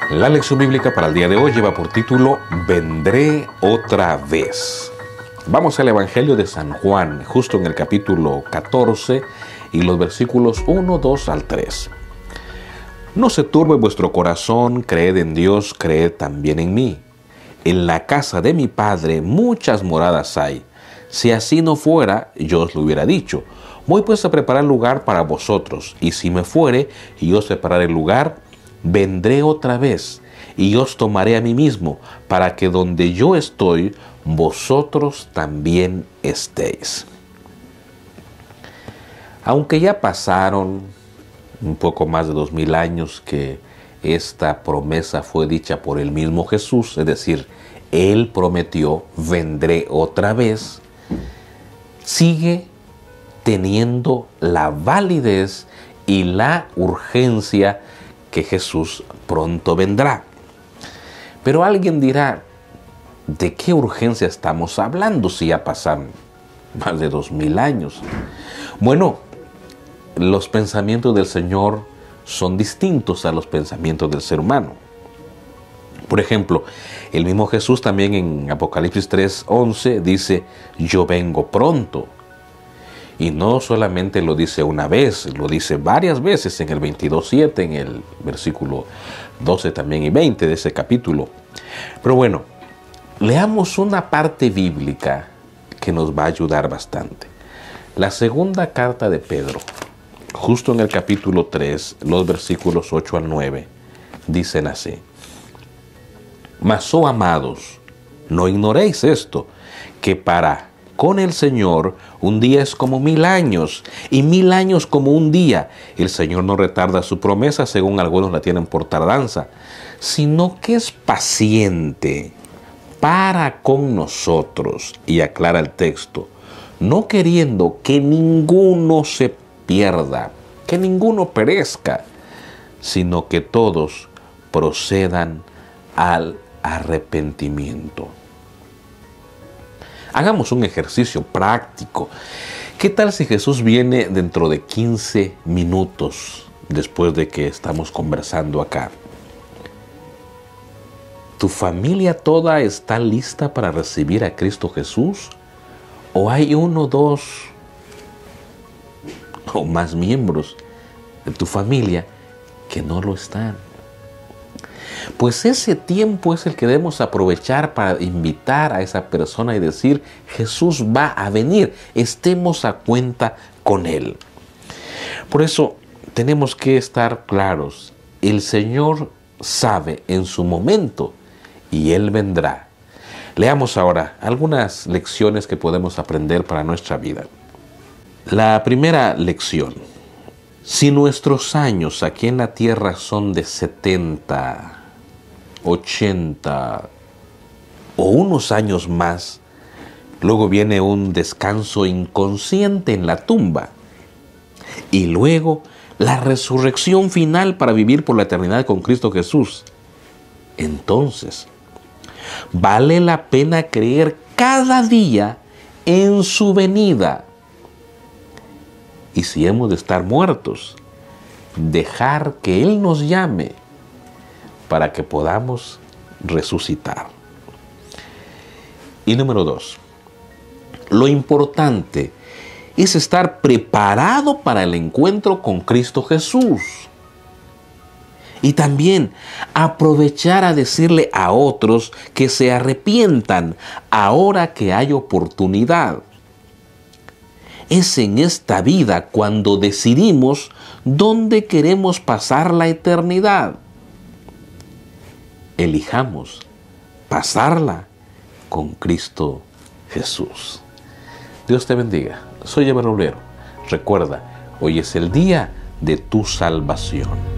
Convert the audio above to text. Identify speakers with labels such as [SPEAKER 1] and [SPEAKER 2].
[SPEAKER 1] La lección bíblica para el día de hoy lleva por título Vendré otra vez. Vamos al Evangelio de San Juan, justo en el capítulo 14 y los versículos 1, 2 al 3. No se turbe vuestro corazón, creed en Dios, creed también en mí. En la casa de mi Padre muchas moradas hay. Si así no fuera, yo os lo hubiera dicho. Voy pues a preparar lugar para vosotros, y si me fuere y os prepararé el lugar, vendré otra vez, y os tomaré a mí mismo, para que donde yo estoy, vosotros también estéis. Aunque ya pasaron un poco más de 2000 años que esta promesa fue dicha por el mismo Jesús, es decir, Él prometió, vendré otra vez, sigue teniendo la validez y la urgencia que Jesús pronto vendrá. Pero alguien dirá, ¿de qué urgencia estamos hablando si ya pasan más de 2000 años? Bueno, los pensamientos del Señor son distintos a los pensamientos del ser humano. Por ejemplo, el mismo Jesús también en Apocalipsis 3:11 dice, yo vengo pronto. Y no solamente lo dice una vez, lo dice varias veces en el 22:7, en el versículo 12 también y 20 de ese capítulo. Pero bueno, leamos una parte bíblica que nos va a ayudar bastante. La segunda carta de Pedro, justo en el capítulo 3, los versículos 8 al 9, dicen así. Mas, oh amados, no ignoréis esto, que para con el Señor un día es como 1000 años, y 1000 años como un día. El Señor no retarda su promesa, según algunos la tienen por tardanza, sino que es paciente para con nosotros. Y aclara el texto, no queriendo que ninguno se pierda, que ninguno perezca, sino que todos procedan al arrepentimiento. Hagamos un ejercicio práctico. ¿Qué tal si Jesús viene dentro de 15 minutos después de que estamos conversando acá? ¿Tu familia toda está lista para recibir a Cristo Jesús? ¿O hay 1, 2 o más miembros de tu familia que no lo están? Pues ese tiempo es el que debemos aprovechar para invitar a esa persona y decir, Jesús va a venir, estemos a cuenta con Él. Por eso tenemos que estar claros, el Señor sabe en su momento y Él vendrá. Leamos ahora algunas lecciones que podemos aprender para nuestra vida. La primera lección, si nuestros años aquí en la tierra son de 70, 80 o unos años más, luego viene un descanso inconsciente en la tumba y luego la resurrección final para vivir por la eternidad con Cristo Jesús. Entonces, vale la pena creer cada día en su venida. Y si hemos de estar muertos, dejar que Él nos llame para que podamos resucitar. Y número 2, lo importante es estar preparado para el encuentro con Cristo Jesús. Y también aprovechar a decirle a otros que se arrepientan ahora que hay oportunidad. Es en esta vida cuando decidimos dónde queremos pasar la eternidad. Elijamos pasarla con Cristo Jesús. Dios te bendiga. Soy Eber Obrero. Recuerda, hoy es el día de tu salvación.